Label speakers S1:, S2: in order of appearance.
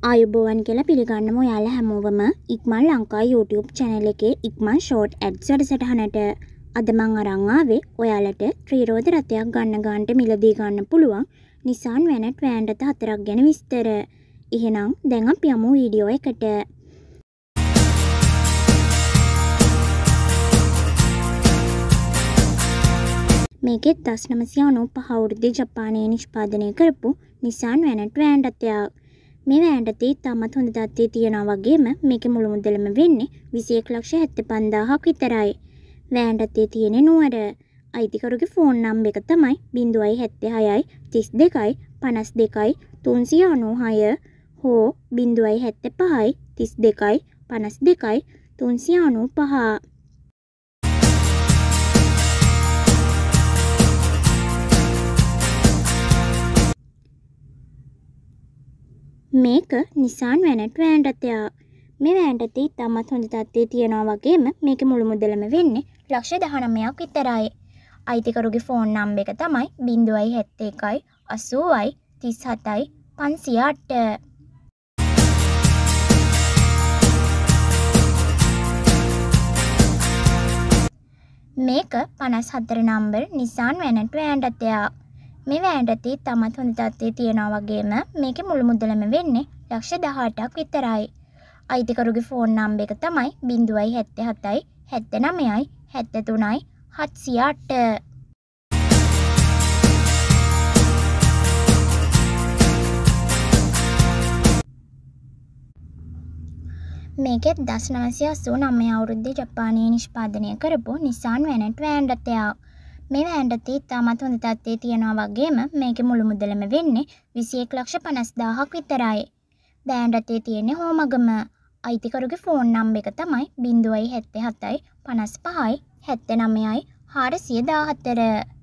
S1: ආයුබෝවන් කියලා පිළිගන්නමු ඔයාලා හැමෝවම ඉක්මන් ලංකා YouTube channel එකේ ඉක්මන් short ads වැඩසටහනට. අද මම අරන් ආවේ ඔයාලට ත්‍රිරෝද රථයක් ගන්නට මිලදී ගන්න පුළුවන් Nissan Vanette van රථ 4ක් ගැන විස්තර. එහෙනම් දැන් අපි යමු වීඩියෝ එකට. මේකේ 1995 අවුරුද්දේ ජපානයේ නිෂ්පාදනය කරපු Nissan Vanette van රථයක්. මේ වෑන් රථය ඉතාමත් හොඳ තත්ත්වයේ තියෙනවා වගේම මේකේ මුළු මුදලම වෙන්නේ 21,75,000ක් විතරයි. වෑන් රථයේ තියෙන නුවර අයිතිකරුගේ ෆෝන් නම්බර් එක තමයි 076 32 52 396 හෝ 075 32 52 395. මේක Nissan Vanette van රථයක්. මේ වෑන් රථය ඉතාමත් හොඳ තත්ත්වයේ තියෙනවා වගේම මේකේ මුළු මුදලම වෙන්නේ 19,ක් විතරයි. අයිතිකරුගේ ෆෝන් නම්බර් එක තමයි 071 80 37 508. මේක 54 නම්බර් Nissan Vanette van රථයක්. මේ වෑන් රථය ඉතාමත් හොඳ තත්ත්වයේ තියෙනවා වගේම මේකේ මුළු මුදලම වෙන්නේ 18,000ක් විතරයි. අයිතිකරුගේ ෆෝන් නම්බර් එක තමයි 077 79 73 708. මේකේ 1989 අවුරුද්දේ ජපානයේ නිෂ්පාදනය කරපු Nissan Vanette van රථයක්. මේ වෑන් රථය ඉතාමත් හොඳ තත්ත්වයේ තියෙනවා වගේම මේකේ මුළු මුදලම වෙන්නේ 21,50,000ක් විතරයි. වෑන් රථයේ තියෙන්නේ හෝමගම. අයිතිකරුගේ ෆෝන් නම්බර් එක තමයි 077 55 79 414.